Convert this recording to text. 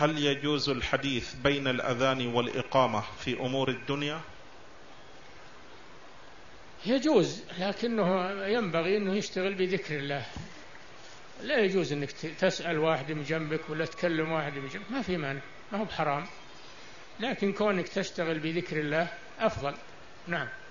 هل يجوز الحديث بين الأذان والإقامة في أمور الدنيا؟ يجوز، لكنه ينبغي أنه يشتغل بذكر الله. لا يجوز أنك تسأل واحد من جنبك ولا تكلم واحد من جنبك، ما في مانع، ما هو بحرام، لكن كونك تشتغل بذكر الله أفضل. نعم.